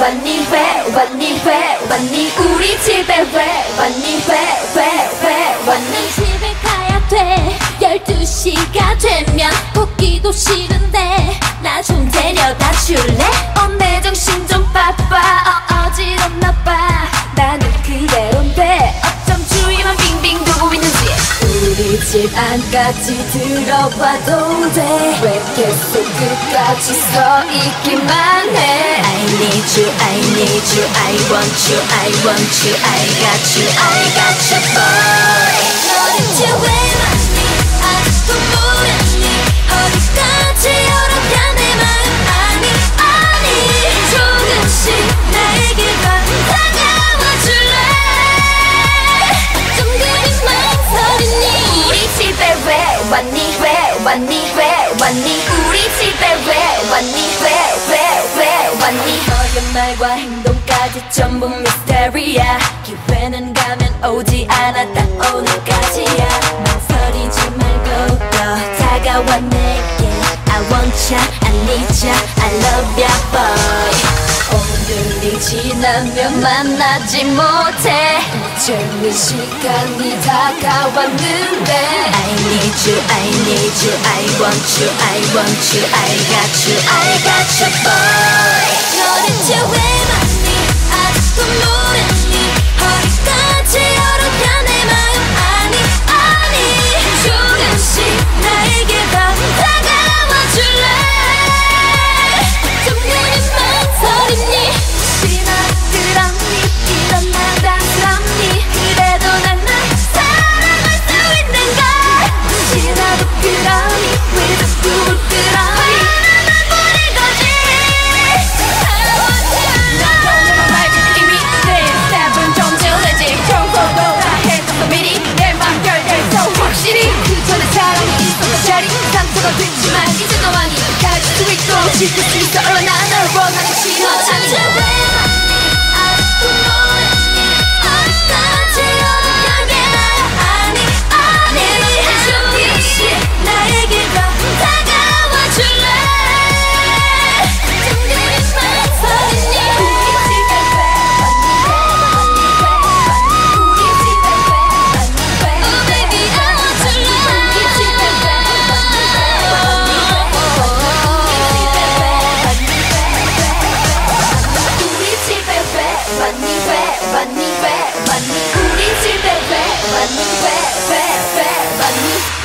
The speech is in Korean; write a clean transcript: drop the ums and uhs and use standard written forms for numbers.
왔니 왜 왔니 우리 집에 왜 왔니 왜 왔니 집에 가야 돼 12시가 되면 걷기도 싫은데 나 좀 데려다 줄래? 내 정신 좀 바빠 어지럽나 봐 나는 그대로인데 어쩜 주위만 빙빙 돌고 있는지 우리 집 안까지 들어와도 돼 왜 계속 끝까지 서 있기만 해 I need you, I need you, I want you, I want you, I got you, I got you boy 너 대체 왜 왔니 아직도 모르니 어디까지 열어가 내 마음 아니 조금씩 나에게 다가와 줄래 좀 그리 망설이니 우리 집에 왜 왔니 왜 왔니 우리 집에 왜 왔니 왜 왔니 너의 말과 행동까지 전부 미스테리야 기회는 가면 오지 않아 딱 오늘까지야 망설이지 말고 더 다가와 내게 I want ya, I need ya, I love ya boy 오늘이 지나면 만나지 못해 재밌는 시간이 다가왔는데 I need you, I need you, I want you, I want you, I got you, I got you boy 너 대체 왜 왔니 아직도 모르니 어디까지 열어가 내 마음 아니 조금씩 나에게 더 다가와 줄래 좀 그리 망설이니 지나들었니 이런 나단스럽니 그래도 난 사랑할 수 있는가 지나도 그러니 왜 자꾸 부끄러니 하나만 보낸 거지 I want your love 말지 이미 내 스텝은 좀 질리지 평소도 다 해줘서 미리 내 맘 결정해서 확실히 그 전에 사랑이 있었던 자리 상처가 됐지만 이제 너와 니 가질 수 있도록 지킬 수 있어 얼마나 널 원하는 신호 찾는 왜 왔니 아직도 모르니 어디까지 열어가게 아니 조금씩 나에게 더 다가와 줄래 좀 그리 망설이니 우리 집에 왜 왔니 우리 집에 왜 왔니 Oh baby I want your love 우리 집에 왜 왔니 우리 집에 왜 왔니 우리 집에 왜 왔니